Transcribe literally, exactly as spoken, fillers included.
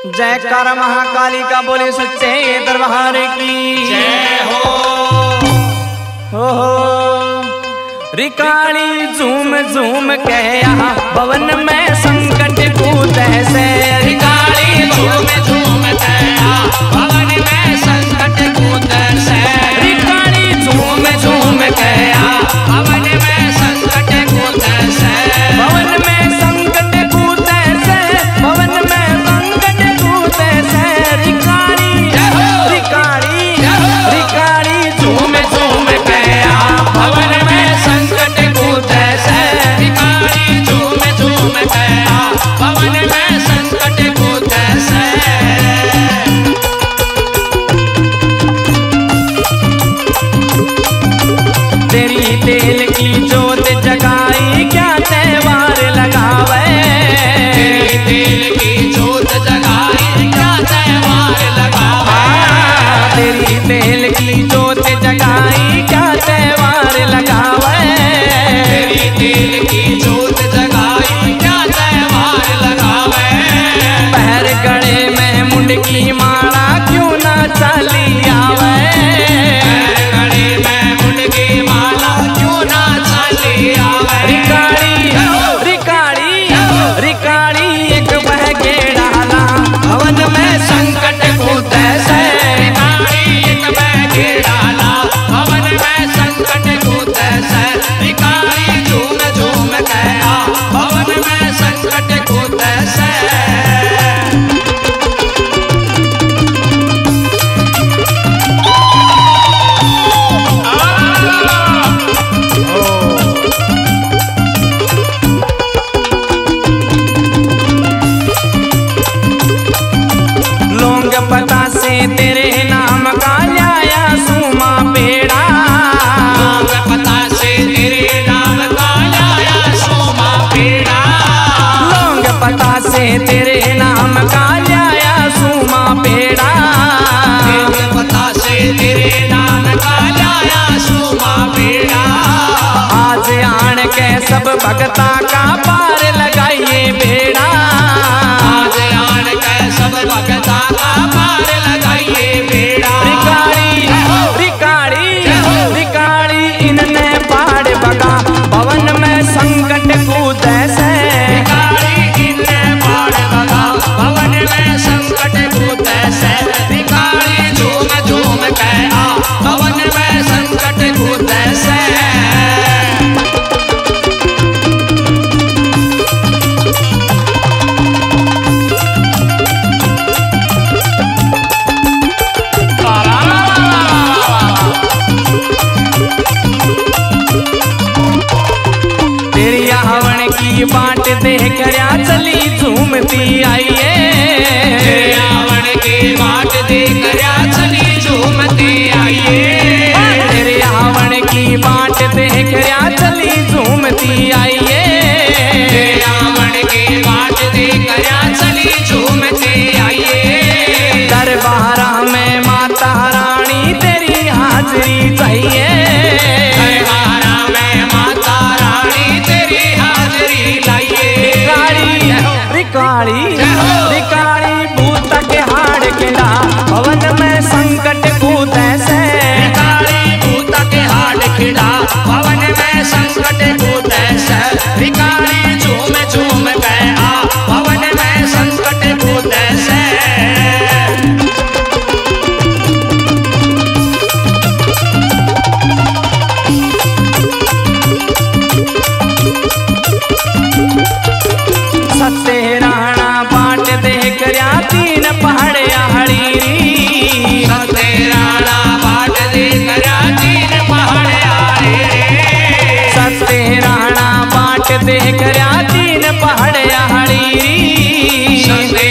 जयकार महाकाली का बोले सच्चे दरबार की जय हो। हो हो रिकाली झूम झूम कह भवन में संकट कूद से। रिकाली झूम झूम कह भवन में संकट कूद से। रिकाली झूम झूम कह भवन में संकट कूद से। भवन में संकट कूद से। भवन में संकट कूद से। रिकाली रिकाली रिकाली झूम झूम कह भवन में संकट कूद से। रिकाली झूम झूम कह भवन में संकट कूद से। तेरी तेल की जोत जगाई क्या त्योहार लगावे। तेरी तेल की जोत जगाई क्या त्योहार लगावे। तेरी तेल की जोत जगाई क्या त्योहार लगावे। तेरी तेल की जोत जगाई क्या त्योहार लगावे। पैर गड़े में मुंड की माला क्यों ना चली आवे। पैर गड़े में मुंड की माला क्यों ना चली आवे। रिकाली रिकाली रिकाली एक बह के डाला भवन में संकट कूद से। रिकाली एक बैगे डाला भवन में संकट कूद से। रिकाली झूम झूम गया भवन में संकट कूद से। लोंग पता से तेरे नाम का लाया सूमा पेड़ा। लोग पता से तेरे नाम का लाया सोमा पेड़ा। लोंग पता से तेरे नाम का लाया सूमा पेड़ा। लोग पता से तेरे नाम का लाया सोमा पेड़ा। आज आन के सब भगता का पार लगाइए बेड़ा। आज आन के सब भगता का पार लगाइए बेड़ा। रिकाली रिकाली रिकाली इनने पाड़ बगा भवन में संकट कूद से। रिकाली इनने पाड़ बगा भवन में संकट कूद से। रिकाली झूम झूम गया भवन में संकट कूद से। तेरी हवन की बाट देख रहा चली झूमती आइए। रावण की बाट देख रहा चली झूमती आइए। तेरे हवन की बाट देख रहा चली झूमती आइए। रावण की बाट देख रहा चली झूमती आइए। दरबार में माता रानी तेरी हाजरी चाहिए। दरबारा में माता रानी तेरी हाजरी लाइए। रिकाली रिकाली रिकाली भूत के हाड़ केड़ा भवन में संकट कूद से। रिकाली भूत के हाड खिड़ा भवन में संकट कूद से। रिकाली झूम झूम गया भवन में संकट कूद से। सत्य राणा बाट देख रहा तीन पहाड़ हड़ीरी। सत्य राणा बाट देख रहा तीन पहाड़ आए रे। सत्य राणा बाट देख रहा तीन पहाड़ हड़ीरी। सत्य